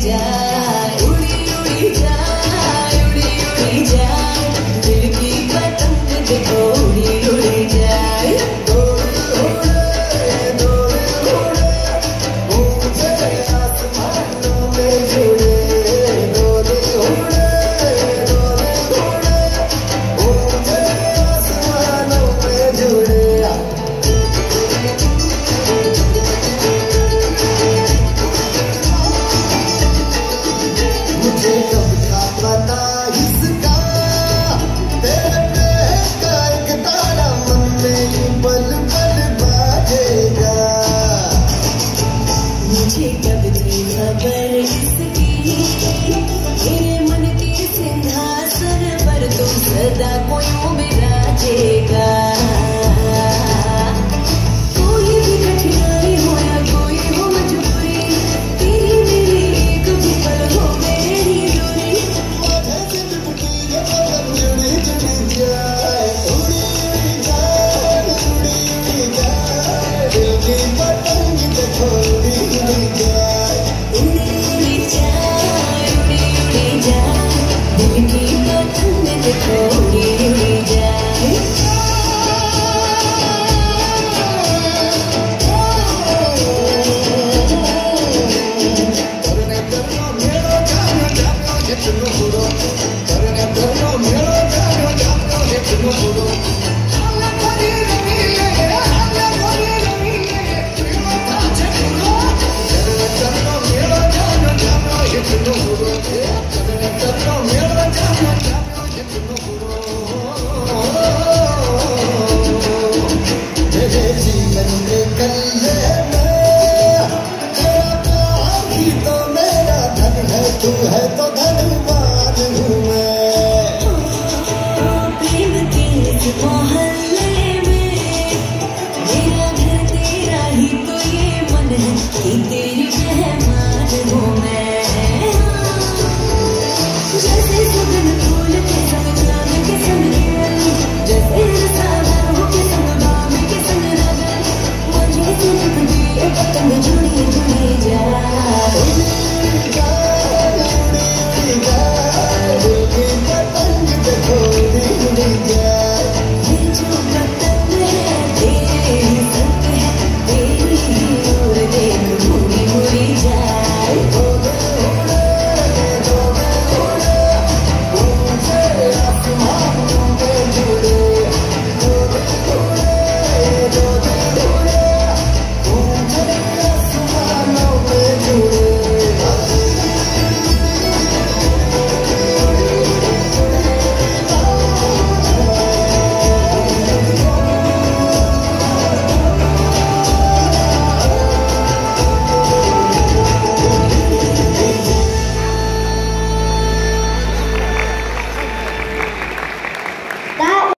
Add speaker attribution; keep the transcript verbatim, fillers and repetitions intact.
Speaker 1: जाए, उड़ी उड़ी जाए, उड़ी उड़ी जाए, दिल की पतंग देखो उड़ी उड़ी जाए। दौड़ उड़े दौड़ उड़े ऊंचे आसमानों में जुड़े, दौड़ उड़े दौड़ उड़े ऊंचे आसमानों में जुड़े। मुझे कब था पता इसका, तेरे प्रेम का एक तारा मन में पल पल बाजेगा। मुझे कब थी खबर इसका,